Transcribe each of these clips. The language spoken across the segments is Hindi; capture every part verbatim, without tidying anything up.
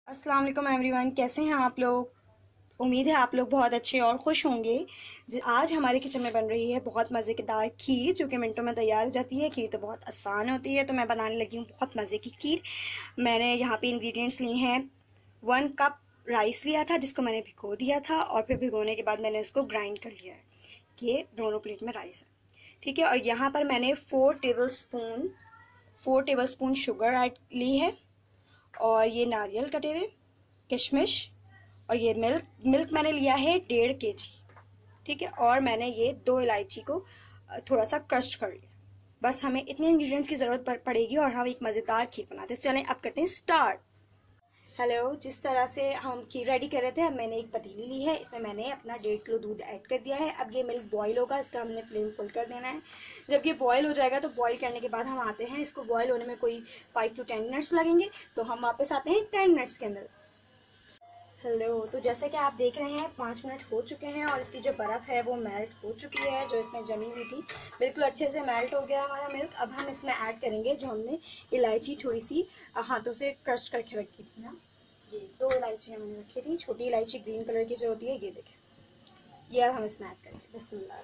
अस्सलाम वालेकुम एवरीवन, कैसे हैं आप लोग। उम्मीद है आप लोग बहुत अच्छे और खुश होंगे। ज- आज हमारे किचन में बन रही है बहुत मज़ेदार खीर, जो कि मिनटों में तैयार हो जाती है। खीर तो बहुत आसान होती है, तो मैं बनाने लगी हूँ बहुत मज़े की खीर। मैंने यहाँ पे इंग्रेडिएंट्स लिए हैं। वन कप राइस लिया था, जिसको मैंने भिगो दिया था, और फिर भिगोने के बाद मैंने उसको ग्राइंड कर लिया है। ये दोनों प्लेट में राइस है, ठीक है। और यहाँ पर मैंने four tablespoon four tablespoon sugar add ली है, और ये नारियल कटे हुए, किशमिश, और ये मिल्क मिल्क मैंने लिया है डेढ़ के जी, ठीक है। और मैंने ये दो इलायची को थोड़ा सा क्रश कर लिया। बस हमें इतने इंग्रेडिएंट्स की ज़रूरत पड़ेगी और हम एक मज़ेदार खीर बनाते हैं। चलें अब करते हैं स्टार्ट। हेलो, जिस तरह से हम खीर रेडी कर रहे थे, अब मैंने एक पतीली ली है, इसमें मैंने अपना डेढ़ किलो दूध ऐड कर दिया है। अब ये मिल्क बॉईल होगा, इसका हमने फ्लेम फुल कर देना है। जब ये बॉईल हो जाएगा तो बॉईल करने के बाद हम आते हैं, इसको बॉईल होने में कोई फाइव टू टेन मिनट्स लगेंगे, तो हम वापस आते हैं टेन मिनट्स के अंदर। हेलो, तो जैसे कि आप देख रहे हैं पाँच मिनट हो चुके हैं और इसकी जो बर्फ़ है वो मेल्ट हो चुकी है, जो इसमें जमी हुई थी बिल्कुल अच्छे से मेल्ट हो गया हमारा मिल्क। अब हम इसमें ऐड करेंगे जो हमने इलायची थोड़ी सी हाथों से क्रश करके रखी थी ना, ये दो इलायची मैंने रखी थी, छोटी इलायची ग्रीन कलर की जो होती है, ये देखें, ये अब हम इसमें ऐड करेंगे बिस्मिल्लाह।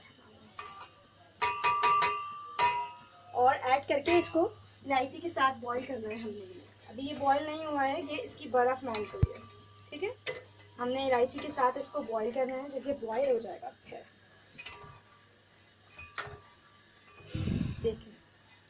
और ऐड करके इसको इलायची के साथ बॉईल करना है हमने। अभी ये बॉईल नहीं हुआ है, ये इसकी बर्फ़ मेल्ट हुई है, ठीक है। हमने इलायची के साथ इसको बॉईल करना है। जब ये बॉईल हो जाएगा फिर देखिए,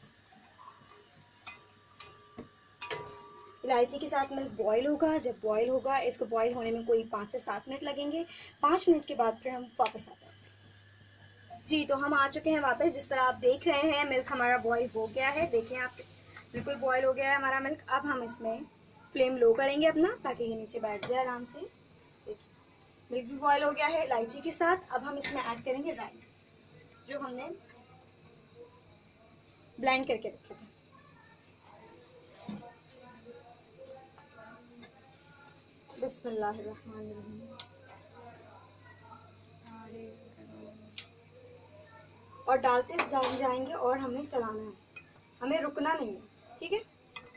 इलायची के साथ मिल्क बॉईल होगा। जब बॉईल होगा, इसको बॉईल होने में कोई पाँच से सात मिनट लगेंगे। पाँच मिनट के बाद फिर हम वापस आते हैं। जी, तो हम आ चुके हैं वापस। जिस तरह आप देख रहे हैं मिल्क हमारा बॉईल हो गया है, देखिए आप, बिल्कुल बॉईल हो गया है हमारा मिल्क। अब हम इसमें फ्लेम लो करेंगे अपना, ताकि ये नीचे बैठ जाए आराम से। देखिए, मिल्क भी बॉईल हो गया है इलायची के साथ। अब हम इसमें ऐड करेंगे राइस, जो हमने ब्लेंड करके रखे थे। बिस्मिल्लाहिर्रहमानिर्रहीम। और डालते जान जाएंगे और हमें चलाना है, हमें रुकना नहीं है, ठीक है।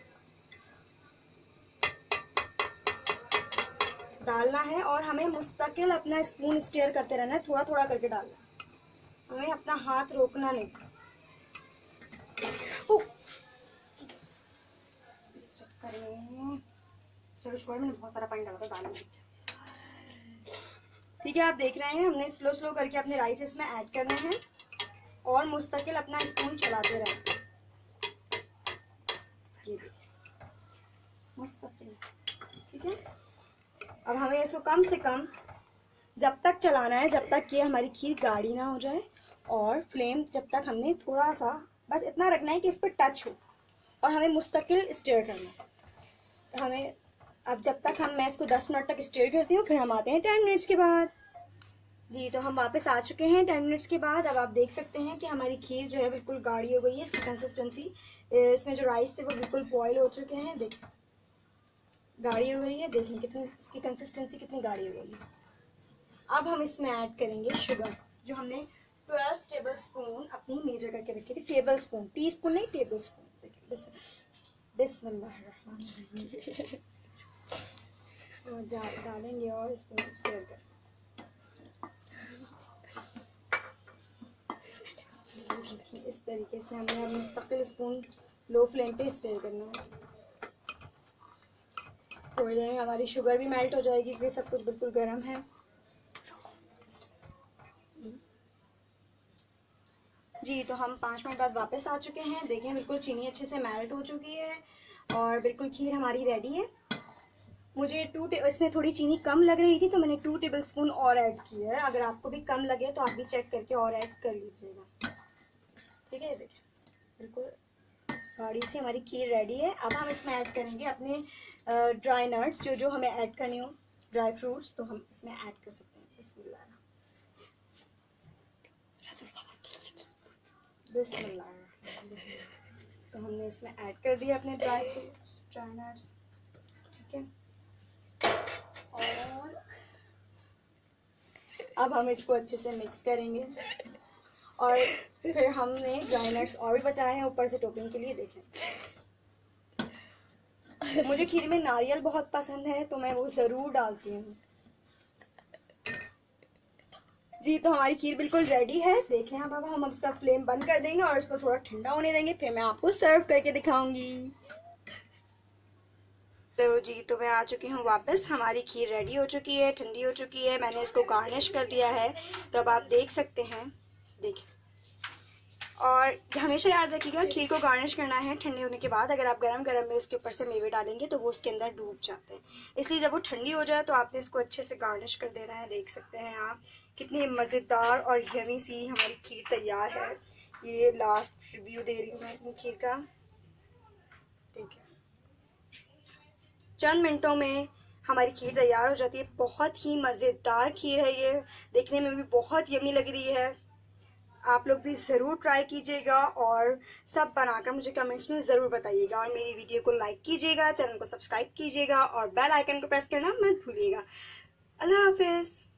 डालना है और हमें मुस्तकिल अपना स्पून स्टेयर करते रहना है, थोड़ा थोड़ा करके डालना है, हमें अपना हाथ रोकना नहीं। इस चक्कर में चलो छोड़, मैंने बहुत सारा पानी डाला था दाल में, ठीक है। आप देख रहे हैं हमने स्लो स्लो करके अपने राइस इसमें ऐड करने हैं और मुस्तकिल अपना स्पून चलाते रहना। ये देखिए मुस्तकिल, ठीक है। अब हमें इसको कम से कम जब तक चलाना है जब तक ये हमारी खीर गाढ़ी ना हो जाए, और फ्लेम जब तक हमने थोड़ा सा बस इतना रखना है कि इस पर टच हो, और हमें मुस्तकिल स्टीयर करना है। तो हमें अब जब तक हम मैं इसको दस मिनट तक स्टीयर करती हूँ, फिर हम आते हैं टेन मिनट्स के बाद। जी, तो हम वापस आ चुके हैं टेन मिनट्स के बाद। अब आप देख सकते हैं कि हमारी खीर जो है बिल्कुल गाढ़ी हो गई है। इसकी कंसिस्टेंसी, इसमें जो राइस थे वो बिल्कुल बॉयल हो चुके हैं, देखिए गाढ़ी हो गई है। देखिए कितनी इसकी कंसिस्टेंसी कितनी गाढ़ी हो गई है। अब हम इसमें ऐड करेंगे शुगर, जो हमने ट्वेल्व टेबल स्पून अपनी मेजर करके रखी थी। टेबल स्पून, टी स्पून नहीं, टेबल स्पून। देखिए बिस्मिल्लाहिर्रहमानिर्रहीम। डालेंगे और इसको स्टीयर कर, इस तरीके से हमने अब मुस्तकिल स्पून लो फ्लेम पे स्टीयर करना है। थोड़ी देर में हमारी शुगर भी मेल्ट हो जाएगी, क्योंकि सब कुछ बिल्कुल गर्म है। जी, तो हम पाँच मिनट बाद वापस आ चुके हैं। देखें बिल्कुल चीनी अच्छे से मेल्ट हो चुकी है और बिल्कुल खीर हमारी रेडी है। मुझे टू इसमें थोड़ी चीनी कम लग रही थी, तो मैंने टू टेबल स्पून और ऐड की है। अगर आपको भी कम लगे तो आप भी चेक करके और ऐड कर लीजिएगा, ठीक है। देखिए बिल्कुल गाढ़ी से हमारी खीर रेडी है। अब हम इसमें ऐड करेंगे अपने ड्राई नट्स, जो जो हमें ऐड करनी हो, ड्राई फ्रूट्स, तो हम इसमें ऐड कर सकते हैं। बिस्मिल्लाह बिस्मिल्लाह। तो हमने इसमें ऐड कर दिया अपने ड्राई फ्रूट्स, ड्राई नट्स, ठीक है। और अब हम इसको अच्छे से मिक्स करेंगे, और फिर हमने ड्राई नट्स और भी बचाए हैं ऊपर से टॉपिंग के लिए। देखें मुझे खीर में नारियल बहुत पसंद है तो मैं वो ज़रूर डालती हूँ। जी तो हमारी खीर बिल्कुल रेडी है। देखें आप, अब हम इसका फ्लेम बंद कर देंगे और इसको थोड़ा ठंडा होने देंगे, फिर मैं आपको सर्व करके दिखाऊंगी। तो जी तो मैं आ चुकी हूँ वापस। हमारी खीर रेडी हो चुकी है, ठंडी हो चुकी है। मैंने इसको गार्निश कर दिया है, तो अब आप देख सकते हैं। देखिए, और हमेशा याद रखिएगा खीर को गार्निश करना है ठंडे होने के बाद। अगर आप गरम गरम में उसके ऊपर से मेवे डालेंगे तो वो उसके अंदर डूब जाते हैं, इसलिए जब वो ठंडी हो जाए तो आपने इसको अच्छे से गार्निश कर देना है। देख सकते हैं आप कितनी मज़ेदार और यमी सी हमारी खीर तैयार है। ये लास्ट रिव्यू दे रही हूँ मैं अपनी खीर का। देखिए, चंद मिनटों में हमारी खीर तैयार हो जाती है। बहुत ही मज़ेदार खीर है ये, देखने में भी बहुत यमी लग रही है। आप लोग भी ज़रूर ट्राई कीजिएगा और सब बनाकर मुझे कमेंट्स में ज़रूर बताइएगा। और मेरी वीडियो को लाइक कीजिएगा, चैनल को सब्सक्राइब कीजिएगा और बेल आइकन को प्रेस करना मत भूलिएगा। अल्लाह हाफिज़।